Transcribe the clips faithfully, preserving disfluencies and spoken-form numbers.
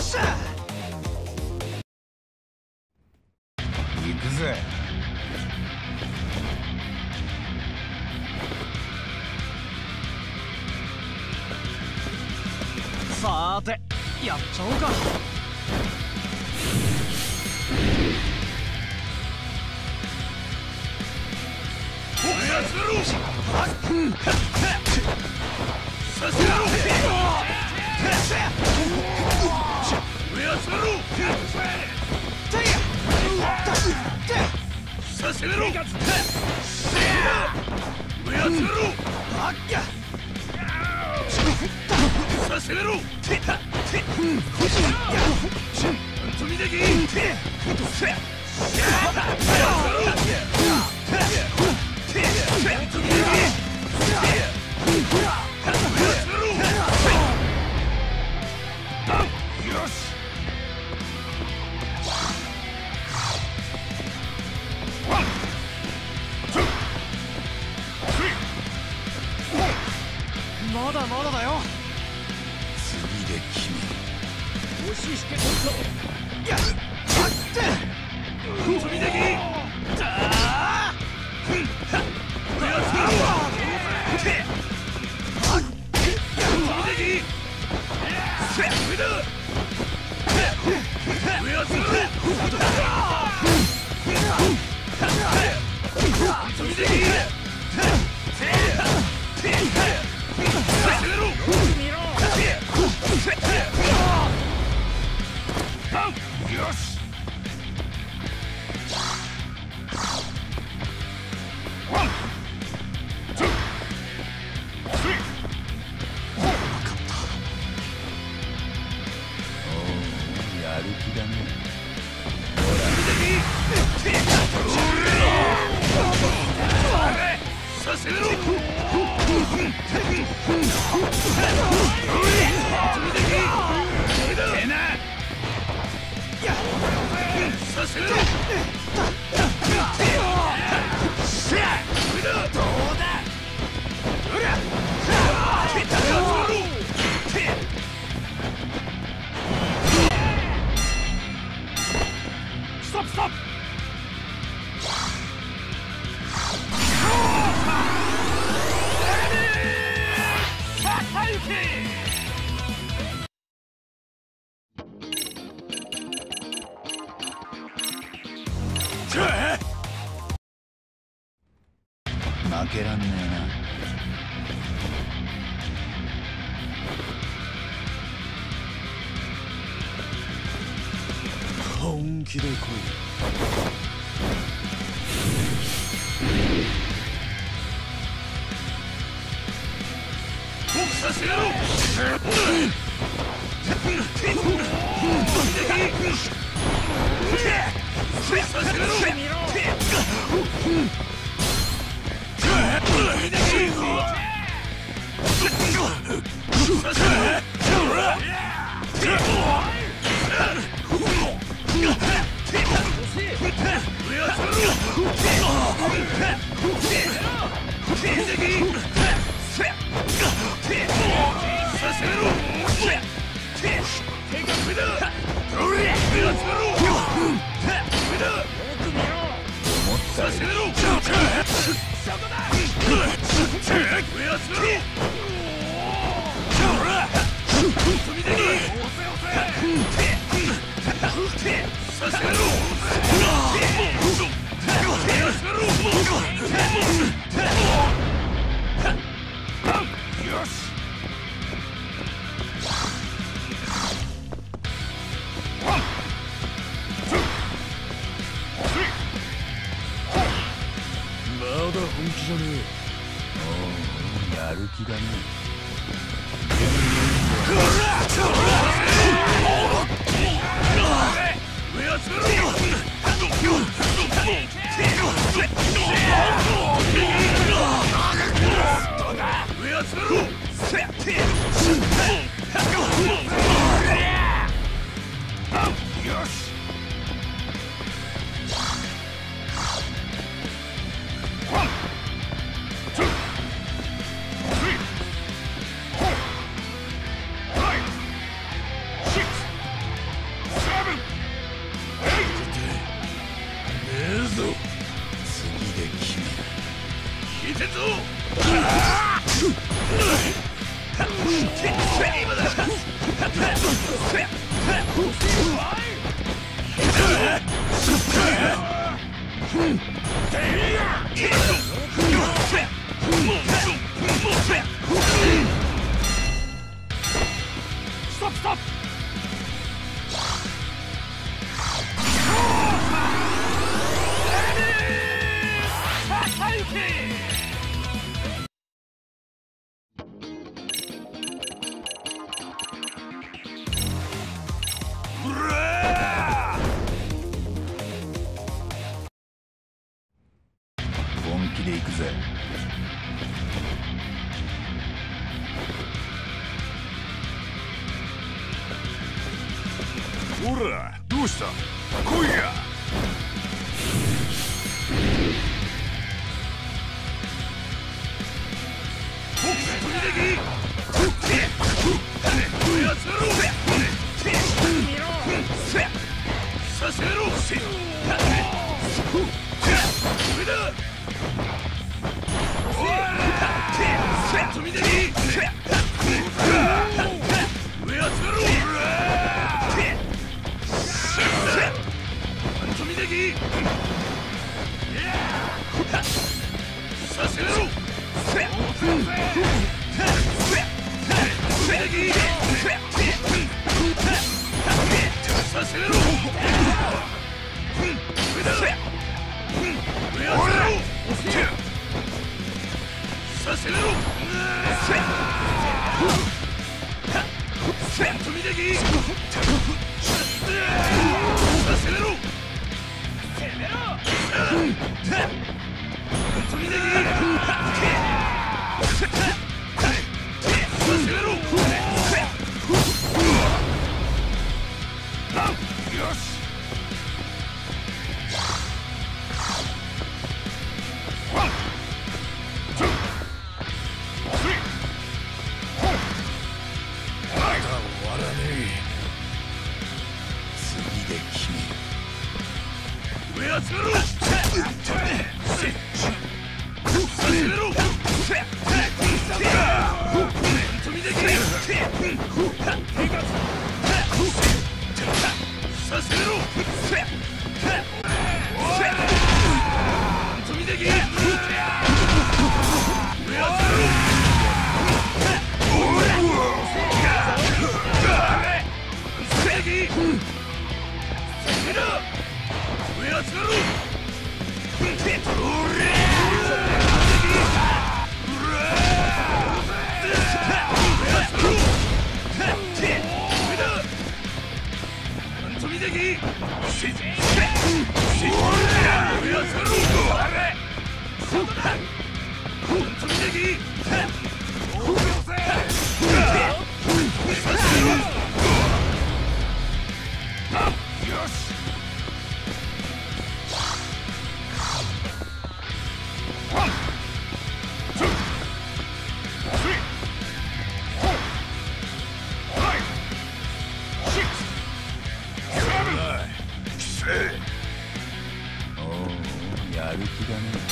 行くぜ。 さーて、やっちゃおうか。させろ。させろ。させろ。まだまだだよ。 次で君押し引けとった。やっ飛び出きだーこれはつけ飛び出きせっ上だ上はつけ飛び出きよし。ワン、ツー、スリー。分かった。 おお、やる気だね。 ほら、させろ。させろ。どうだ。ほら。ストップストップ。 負けらんねえな。 本気で来い。僕させろ。させろ。 やる気だね。 よし。 Stop, stop! 本気で行くぜ。 ほら、どうした？来いや！させろ！上だ！おい！飛び出ぎ！上集めろ！飛び出ぎ！させろ！飛び出ぎ！させろ！上だ！上集めろ！させろ！飛び出ぎ！させろ！攻めろ！飛び出ぎ！させろ！よし！ワン、ツー、スリー、フォー。まだ終わらねえ。 次で決める。 上集めろ！させろ！飛び出ぎ！させろ！飛び出ぎ！上集めろ！ やる気だね。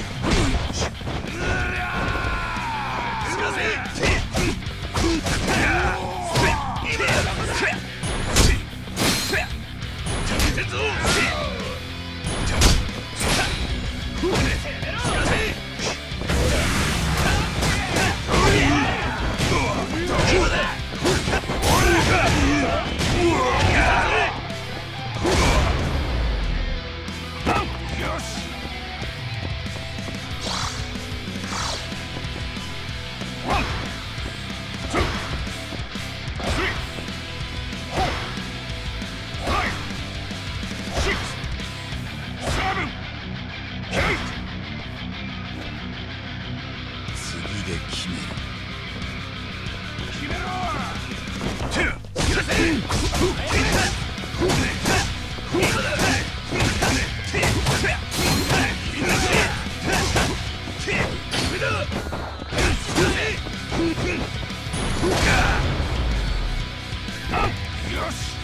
今だ！ よし